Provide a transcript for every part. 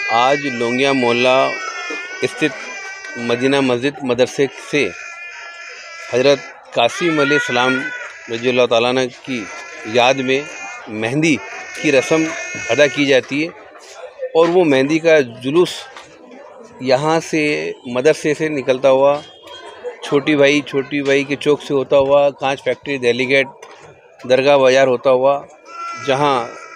आज लोंगिया मोहल्ला स्थित मदीना मस्जिद मदरसे से हज़रत कासिम अलैहिस्सलाम रज़ियल्लाहु ताला अन्हु की याद में मेहंदी की रस्म अदा की जाती है और वो मेहंदी का जुलूस यहाँ से मदरसे से निकलता हुआ छोटी भाई के चौक से होता हुआ कांच फैक्ट्री दिल्ली गेट दरगाह बाज़ार होता हुआ, जहाँ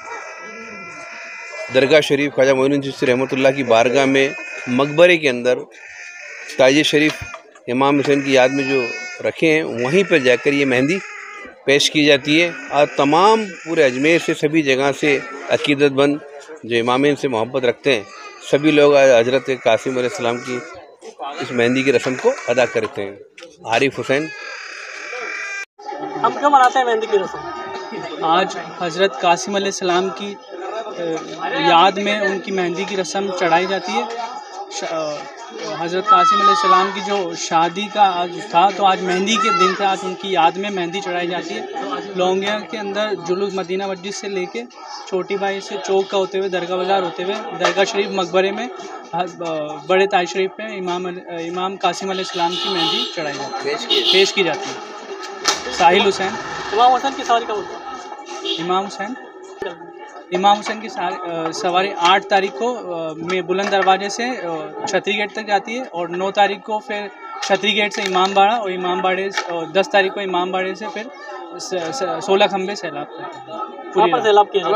दरगाह शरीफ ख्वाजा मोइनुद्दीन चिश्ती रहमतुल्लाह की बारगाह में मकबरे के अंदर ताजिए शरीफ इमाम हुसैन की याद में जो रखे हैं वहीं पर जाकर ये मेहंदी पेश की जाती है। और तमाम पूरे अजमेर से सभी जगह से अकीदतमंद जो इमामैन से मोहब्बत रखते हैं सभी लोग हज़रत कासिम अलैहिस्सलाम की इस मेहंदी की रस्म को अदा करते हैं। आरिफ हुसैन। हम क्यों मनाते हैं मेहंदी की रस्म? आज हज़रत कासिम अलैहिस्सलाम की याद में उनकी मेहंदी की रस्म चढ़ाई जाती है। हज़रत कासिम अलैहिस्सलाम की जो शादी का आज था तो आज मेहंदी के दिन थे, आज उनकी याद में मेहंदी चढ़ाई जाती है। लोंगिया के अंदर जुलूस मदीना मस्जिद से लेके छोटी भाई से चौक का होते हुए दरगाह बाज़ार होते हुए दरगाह शरीफ मकबरे में बड़े ताज शरीफ पे इमाम कासिम अलैहिस्सलाम की मेहंदी चढ़ाई जाती है, पेश की जाती है। साहिल हुसैन। इमाम हुसैन की सवारी कब होती है? इमाम हुसैन की सवारी 8 तारीख को में बुलंद दरवाजे से छतरी गेट तक जाती है और 9 तारीख को फिर छतरी गेट से इमाम बाड़ा और इमाम बाड़े 10 तारीख को इमाम बाड़े से फिर 16 खंबे सैलाब पूरी सैलाब किया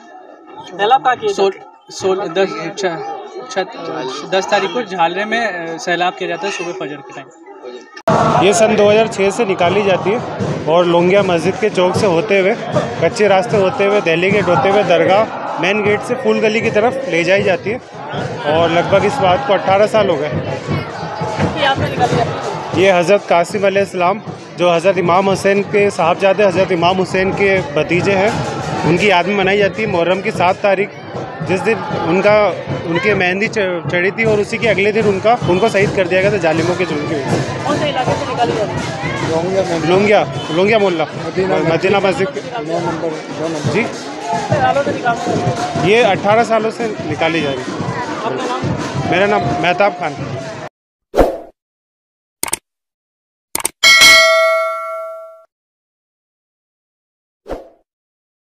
10 तारीख को झालरे में सैलाब किया जाता है सुबह फजर के टाइम। ये सन 2006 से निकाली जाती है और लोंगिया मस्जिद के चौक से होते हुए कच्चे रास्ते होते हुए दिल्ली गेट होते हुए दरगाह मेन गेट से फूल गली की तरफ ले जाई जाती है और लगभग इस बात को 18 साल हो गए। ये हज़रत कासिम अलैहिस्सलाम जो हज़रत इमाम हुसैन के साहबजादे हज़रत इमाम हुसैन के भतीजे हैं उनकी याद में मनाई जाती है। मुहर्रम की 7 तारीख जिस दिन उनके मेहंदी चढ़ी थी और उसी के अगले दिन उनको शहीद कर दिया गया था जालिमों के जुल्म की वजह से। कौन से इलाके से निकाली जाती है? लोंगिया मोहल्ला मदीना मस्जिद 9 नंबर जी। ये 18 सालों से निकाली जा रही है। आपका नाम? मेरा नाम मेहताब खान।